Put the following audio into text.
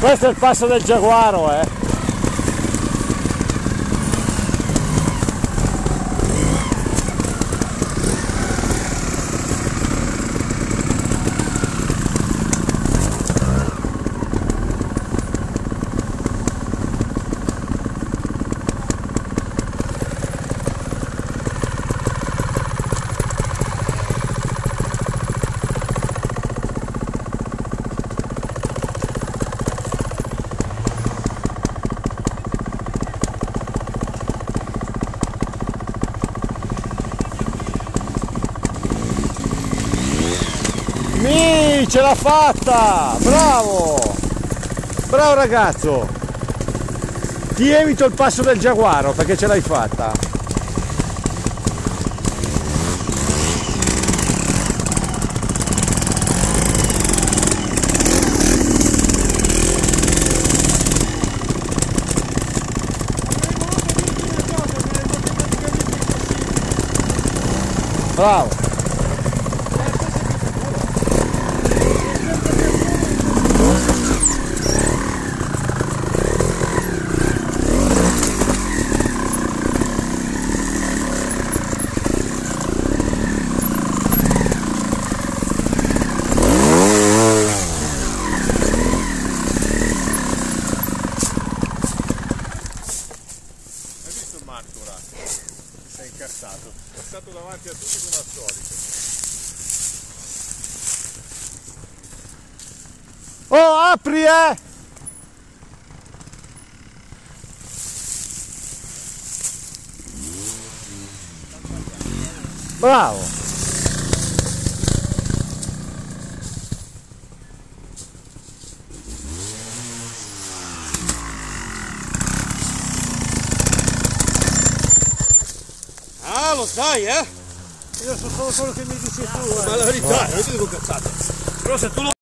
Questo è il passo del Giaguaro, Ce l'ha fatta! Bravo! Bravo ragazzo! Ti evito il passo del Giaguaro perché ce l'hai fatta! Bravo! Ora si è incazzato, è stato davanti a tutti come al solito. Oh, apri, Bravo! Ah, lo sai, Io sono solo quello che mi dici tu, Ma la verità, non ti dico cazzate. Però se tu lo